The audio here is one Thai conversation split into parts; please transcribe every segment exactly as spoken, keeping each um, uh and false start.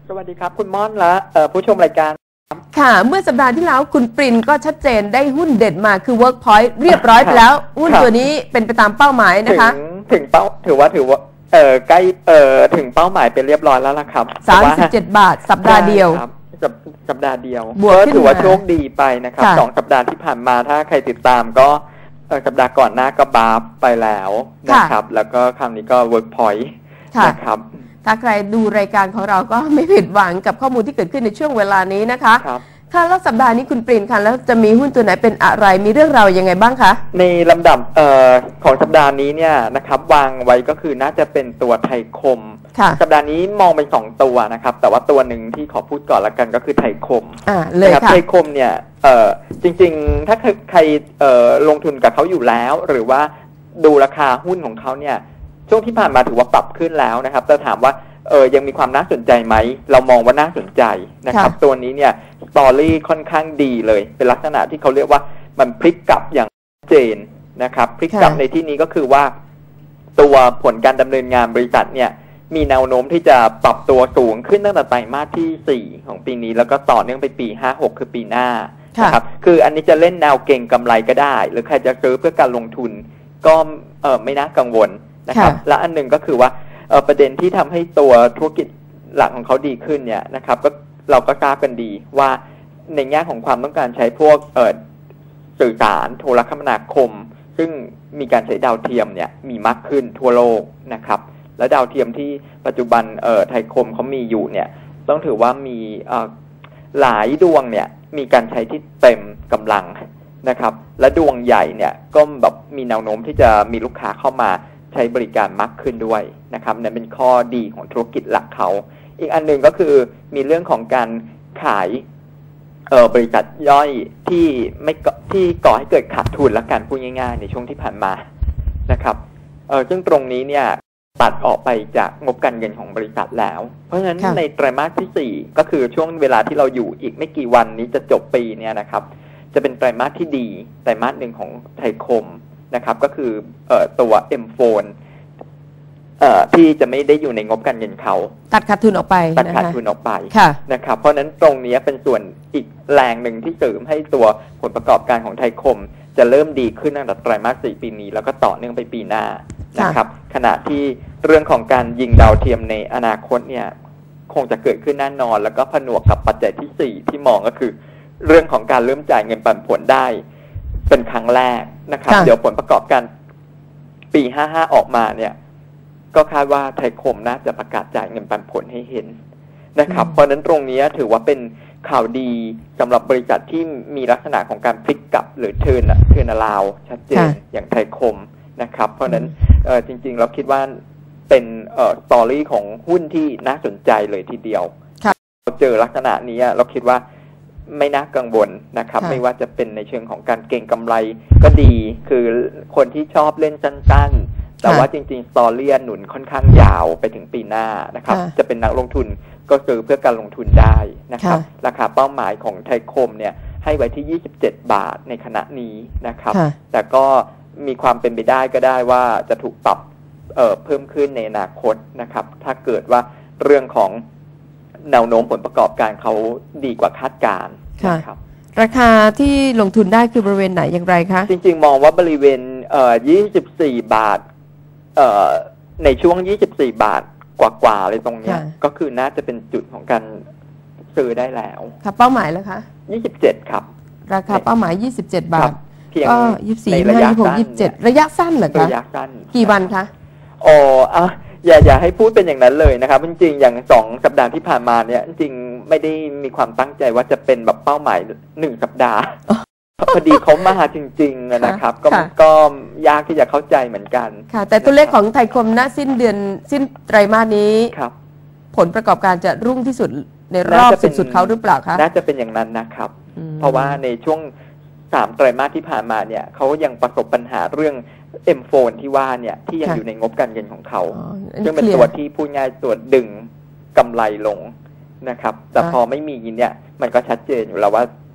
สวัสดีครับคุณม่อนและผู้ชมรายการค่ะเมื่อสัปดาห์ที่แล้วคุณปรินก็ชัดเจนได้หุ้นเด็ดมาคือ Workpoint เรียบร้อยไปแล้วหุ้นตัวนี้เป็นไปตามเป้าหมายนะคะถึงถึงเป้าถือว่าถือว่าเออใกล้เออถึงเป้าหมายเป็นเรียบร้อยแล้วล่ะครับสามสิบเจ็ดบาทสัปดาห์เดียวสัปดาห์เดียวบวกถือว่าโชคดีไปนะครับสองสัปดาห์ที่ผ่านมาถ้าใครติดตามก็สัปดาห์ก่อนหน้าก็บาร์ไปแล้วนะครับแล้วก็ครั้งนี้ก็ Workpoint นะครับถ้าใครดูรายการของเราก็ไม่ผิดหวังกับข้อมูลที่เกิดขึ้นในช่วงเวลานี้นะคะค่ะแล้วสัปดาห์นี้คุณปรินค่ะแล้วจะมีหุ้นตัวไหนเป็นอะไรมีเรื่องราวยังไงบ้างคะในลำดับเอ่อของสัปดาห์นี้เนี่ยนะครับวางไว้ก็คือน่าจะเป็นตัวไทยคมสัปดาห์นี้มองเป็นสองตัวนะครับแต่ว่าตัวหนึ่งที่ขอพูดก่อนละกันก็คือไทยคมอ่าเลยค่ะไทยคมเนี่ยเอ่อจริงๆถ้าใครเอ่อลงทุนกับเขาอยู่แล้วหรือว่าดูราคาหุ้นของเขาเนี่ยช่วงที่ผ่านมาถือว่าปรับขึ้นแล้วนะครับแต่ถามว่าเออยังมีความน่าสนใจไหมเรามองว่าน่าสนใจนะครับตัวนี้เนี่ยสตอรี่ค่อนข้างดีเลยเป็นลักษณะที่เขาเรียกว่ามันพลิกกลับอย่างชัดเจนนะครับพลิกกลับในที่นี้ก็คือว่าตัวผลการดำเนินงานบริษัทเนี่ยมีแนวโน้มที่จะปรับตัวสูงขึ้นตั้งแต่ไตรมาสที่สี่ของปีนี้แล้วก็ต่อเนื่องไปปีห้าหกคือปีหน้านะครับคืออันนี้จะเล่นแนวเก่งกำไรก็ได้หรือใครจะซื้อเพื่อการลงทุนก็เออไม่น่ากังวลนะครับและอันหนึ่งก็คือว่าประเด็นที่ทำให้ตัวธุรกิจหลักของเขาดีขึ้นเนี่ยนะครับก็เราก็ทราบกันดีว่าในแง่ของความต้องการใช้พวกสื่อสารโทรคมนาคมซึ่งมีการใช้ดาวเทียมเนี่ยมีมากขึ้นทั่วโลกนะครับและดาวเทียมที่ปัจจุบันไทยคมเขามีอยู่เนี่ยต้องถือว่ามีหลายดวงเนี่ยมีการใช้ที่เต็มกำลังนะครับและดวงใหญ่เนี่ยก็แบบมีแนวโน้มที่จะมีลูกค้าเข้ามาใช้บริการมากขึ้นด้วยนะครับนั่นเป็นข้อดีของธุรกิจหลักเขาอีกอันหนึ่งก็คือมีเรื่องของการขายเอ่อบริษัทย่อยที่ไม่ที่ก่อให้เกิดขาดทุนและการพูดง่ายๆในช่วงที่ผ่านมานะครับเออซึ่งตรงนี้เนี่ยตัดออกไปจากงบการเงินของบริษัทแล้วเพราะฉะนั้นในไตรมาสที่สี่ก็คือช่วงเวลาที่เราอยู่อีกไม่กี่วันนี้จะจบปีเนี่ยนะครับจะเป็นไตรมาสที่ดีไตรมาสหนึ่งของไทยคมนะครับก็คือเอ่อตัว เอ็ม โฟน เอ่อที่จะไม่ได้อยู่ในงบการเงินเขาตัดขาดทุนออกไปตัดขาดทุนออกไปนะครับเพราะนั้นตรงนี้เป็นส่วนอีกแรงหนึ่งที่เสริมให้ตัวผลประกอบการของไทยคมจะเริ่มดีขึ้นตั้งแต่ไตรมาสสี่ปีนี้แล้วก็ต่อเนื่องไปปีหน้านะครับขณะที่เรื่องของการยิงดาวเทียมในอนาคตเนี่ยคงจะเกิดขึ้นแน่นอนแล้วก็ผนวกกับปัจจัยที่สี่ที่มองก็คือเรื่องของการเริ่มจ่ายเงินปันผลได้เป็นครั้งแรกนะครับเดี๋ยวผลประกอบการปีห้าห้าออกมาเนี่ยก็คาดว่าไทยคมน่าจะประกาศจ่ายเงินปันผลให้เห็นนะครับเพราะนั้นตรงนี้ถือว่าเป็นข่าวดีสำหรับบริษัทที่มีลักษณะของการพลิกกลับหรือเทิร์นเทิร์นอราวชัดเจนอย่างไทยคมนะครับเพราะนั้นจริงๆเราคิดว่าเป็นสตอรี่ของหุ้นที่น่าสนใจเลยทีเดียวเราเจอลักษณะนี้เราคิดว่าไม่น่ากังวลนะครับไม่ว่าจะเป็นในเชิงของการเก็งกำไรก็ดีคือคนที่ชอบเล่นสั้นๆแต่ว่าจริงๆสตอรี่หนุนค่อนข้างยาวไปถึงปีหน้านะครับจะเป็นนักลงทุนก็ซื้อเพื่อการลงทุนได้นะครับราคาเป้าหมายของไทยคมเนี่ยให้ไว้ที่ยี่สิบเจ็ดบาทในขณะนี้นะครับแต่ก็มีความเป็นไปได้ก็ได้ว่าจะถูกปรับเอ่อเพิ่มขึ้นในอนาคตนะครับถ้าเกิดว่าเรื่องของแนวโน้มผลประกอบการเขาดีกว่าคาดการณ์นะครับราคาที่ลงทุนได้คือบริเวณไหนอย่างไรคะจริงๆมองว่าบริเวณเอ่อยี่สิบสี่บาทเอ่อในช่วงยี่สิบสี่บาทกว่าๆเลยตรงนี้ก็คือน่าจะเป็นจุดของการซื้อได้แล้วค่ะเป้าหมายแล้วคะยี่สิบเจ็ดครับราคาเป้าหมายยี่สิบเจ็ดบาทก็ยี่สิบสี่ ยี่สิบห้า ยี่สิบหก ยี่สิบเจ็ดระยะสั้นเหรอคะระยะสั้นกี่วันคะอ๋ออ่ะอย่าอย่าให้พูดเป็นอย่างนั้นเลยนะครับจริงๆอย่างสองสัปดาห์ที่ผ่านมาเนี่ยจริงๆไม่ได้มีความตั้งใจว่าจะเป็นแบบเป้าหมายหนึ่งสัปดาห์พอดีเขามาจริงๆนะครับก็ก็ยากที่จะเข้าใจเหมือนกันค่ะแต่ตัวเลขของไทยคมณสิ้นเดือนสิ้นไตรมาสนี้ผลประกอบการจะรุ่งที่สุดในรอบสุดๆเขาหรือเปล่าคะน่าจะเป็นอย่างนั้นนะครับเพราะว่าในช่วงสามไตรมาสที่ผ่านมาเนี่ยเขายังประสบปัญหาเรื่อง เอ็ม โฟน ที่ว่าเนี่ยที่ยังอยู่ในงบการเงินของเขาซึ่งเป็นตัวที่พูดง่ายตัวดึงกำไรลงนะครับแต่พอไม่มีเนี่ยมันก็ชัดเจนอยู่แล้วว่า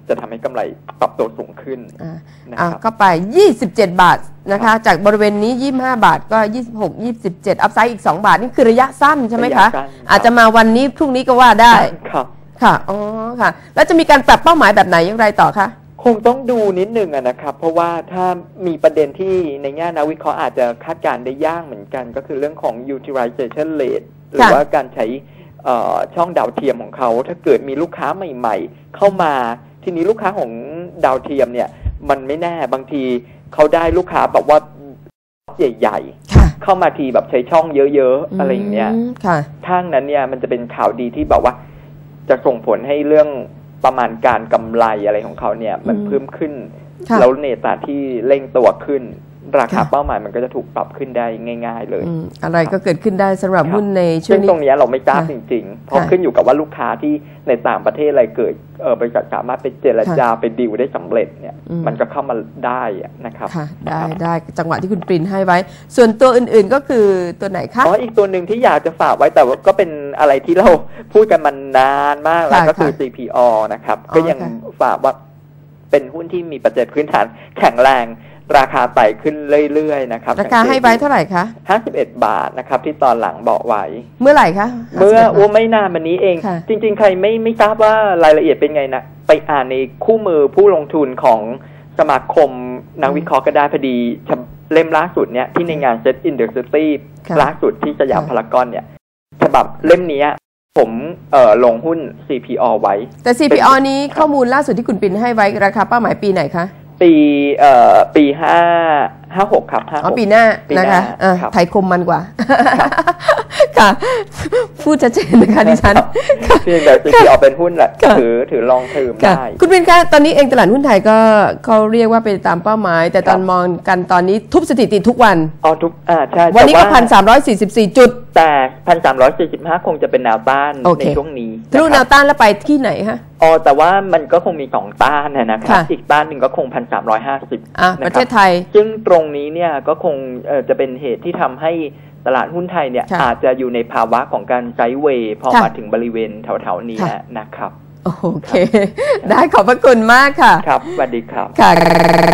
จะทำให้กำไรปรับตัวสูงขึ้นอ่านะอ่าครับก็ไปยี่สิบเจ็ดบาทนะคะจากบริเวณนี้ยี่สิบห้าบาทก็ยี่สิบหก ยี่สิบเจ็ดอัพไซด์อีกสองบาทนี่คือระยะสั้นใช่ไหมระคะยะสั้นครับอาจจะมาวันนี้พรุ่งนี้ก็ว่าได้ครับค่ะอ๋อค่ะแล้วจะมีการปรับเป้าหมายแบบไหนอย่างไรต่อคะคงต้องดูนิดนึงนะครับ เพราะว่าถ้ามีประเด็นที่ในแง่นักวิเคราะห์อาจจะคาดการณ์ได้ยากเหมือนกัน ก็คือเรื่องของ utilization rate หรือว่าการใช้ช่องดาวเทียมของเขาถ้าเกิดมีลูกค้าใหม่ๆเข้ามาทีนี้ลูกค้าของดาวเทียมเนี่ยมันไม่แน่บางทีเขาได้ลูกค้าแบบว่าใหญ่ๆเข้ามาทีแบบใช้ช่องเยอะๆอะไรอย่างเงี้ยทั้งนั้นเนี่ยมันจะเป็นข่าวดีที่แบบว่าจะส่งผลให้เรื่องประมาณการกำไรอะไรของเขาเนี่ยมันเพิ่มขึ้นแล้วในตราที่เร่งตัวขึ้นราคาเป้าหมายมันก็จะถูกปรับขึ้นได้ง่ายๆเลยอะไรก็เกิดขึ้นได้สำหรับหุ้นในช่วงนี้ซึ่งตรงนี้เราไม่ทราบจริงๆเพราะขึ้นอยู่กับว่าลูกค้าที่ในต่างประเทศอะไรเกิดเออบริษัทสามารถไปเจรจาไปดีลได้สำเร็จเนี่ยมันก็เข้ามาได้นะครับค่ะได้ได้จังหวะที่คุณปรินให้ไว้ส่วนตัวอื่นๆก็คือตัวไหนคะอ๋ออีกตัวหนึ่งที่อยากจะฝากไว้แต่ว่าก็เป็นอะไรที่เราพูดกันมานานมากแล้วก็คือ ซี พี โอ นะครับก็ยังฝากว่าเป็นหุ้นที่มีปัจจัยพื้นฐานแข็งแรงราคาไต่ขึ้นเรื่อยๆนะครับราคาให้ไว้เท่าไหร่คะห้าสิบเอ็ดบาทนะครับที่ตอนหลังบอกไว้เมื่อไหร่คะเมื่อว่าไม่นานมานี้เองจริงๆใครไม่ไม่ทราบว่ารายละเอียดเป็นไงนะไปอ่านในคู่มือผู้ลงทุนของสมาคมนักวิเคราะห์ก็ได้พอดีเล่มล่าสุดเนี่ยที่ในงาน Set Industry ล่าสุดที่สยามพารากอนเนี่ยฉบับเล่มนี้ผมเอ่อลงหุ้น ซี พี โอ ไว้แต่ ซี พี โอ นี้ข้อมูลล่าสุดที่คุณปิ่นให้ไว้ราคาเป้าหมายปีไหนคะปีเอ่อปีห้าห้าหกครับอ๋อปีหน้านะคะไทยคมมันกว่าค่ะพูดชัดเจนนะคะดิฉันเพียงแต่ ซี พี โอ เป็นหุ้นแหละถือถือลองถือได้คุณปิ่นคะตอนนี้เองตลาดหุ้นไทยก็เขาเรียกว่าเป็นตามเป้าหมายแต่ตอนมองกันตอนนี้ทุบสถิติทุกวันอ๋อทุกอ่าใช่วันนี้ก็พันสามร้อยสี่สิบสี่จุดแต่พันสามร้อยสี่สิบห้าคงจะเป็นแนวต้านในช่วงนี้ทะลุแนวต้านแล้วไปที่ไหนคะอ๋อแต่ว่ามันก็คงมีสองต้านนะครับอีกต้านหนึ่งก็คงพันสามร้อยห้าสิบประเทศไทยซึ่งตรงนี้เนี่ยก็คงจะเป็นเหตุที่ทำให้ตลาดหุ้นไทยเนี่ยอาจจะอยู่ในภาวะของการไซด์เวย์พอมาถึงบริเวณแถวๆนี้นะครับโอเคได้ขอบพระคุณมากค่ะครับสวัสดีครับค่ะ